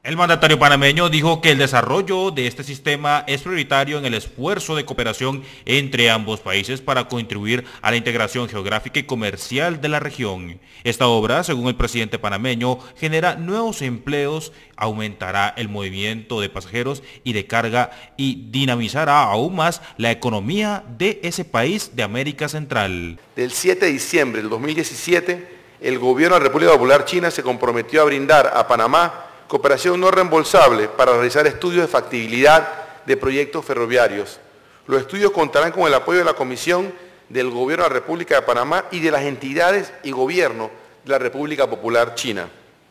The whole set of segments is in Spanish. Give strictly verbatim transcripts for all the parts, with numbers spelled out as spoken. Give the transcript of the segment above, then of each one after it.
El mandatario panameño dijo que el desarrollo de este sistema es prioritario en el esfuerzo de cooperación entre ambos países para contribuir a la integración geográfica y comercial de la región. Esta obra, según el presidente panameño, genera nuevos empleos, aumentará el movimiento de pasajeros y de carga y dinamizará aún más la economía de ese país de América Central. Del siete de diciembre del dos mil diecisiete, el gobierno de la República Popular China se comprometió a brindar a Panamá cooperación no reembolsable para realizar estudios de factibilidad de proyectos ferroviarios. Los estudios contarán con el apoyo de la Comisión del Gobierno de la República de Panamá y de las entidades y gobiernos de la República Popular China.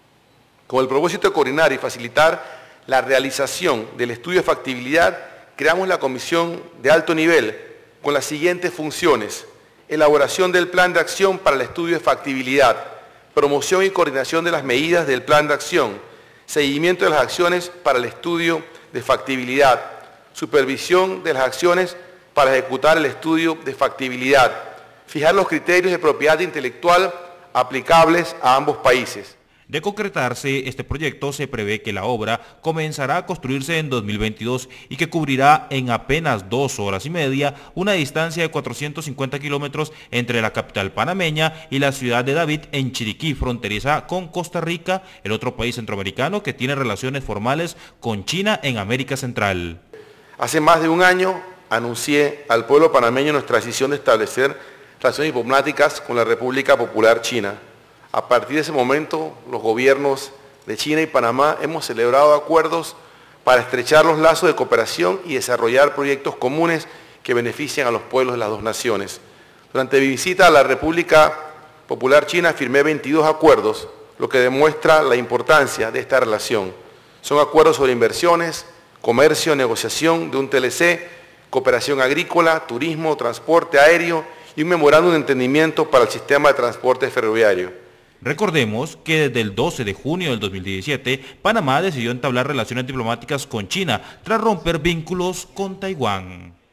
Con el propósito de coordinar y facilitar la realización del estudio de factibilidad, creamos la Comisión de alto nivel con las siguientes funciones: elaboración del plan de acción para el estudio de factibilidad, promoción y coordinación de las medidas del plan de acción, seguimiento de las acciones para el estudio de factibilidad, supervisión de las acciones para ejecutar el estudio de factibilidad, fijar los criterios de propiedad intelectual aplicables a ambos países. De concretarse este proyecto, se prevé que la obra comenzará a construirse en dos mil veintidós y que cubrirá en apenas dos horas y media una distancia de cuatrocientos cincuenta kilómetros entre la capital panameña y la ciudad de David en Chiriquí, fronteriza con Costa Rica, el otro país centroamericano que tiene relaciones formales con China en América Central. Hace más de un año anuncié al pueblo panameño nuestra decisión de establecer relaciones diplomáticas con la República Popular China. A partir de ese momento, los gobiernos de China y Panamá hemos celebrado acuerdos para estrechar los lazos de cooperación y desarrollar proyectos comunes que benefician a los pueblos de las dos naciones. Durante mi visita a la República Popular China firmé veintidós acuerdos, lo que demuestra la importancia de esta relación. Son acuerdos sobre inversiones, comercio, negociación de un T L C, cooperación agrícola, turismo, transporte aéreo y un memorándum de entendimiento para el sistema de transporte ferroviario. Recordemos que desde el doce de junio del dos mil diecisiete, Panamá decidió entablar relaciones diplomáticas con China tras romper vínculos con Taiwán.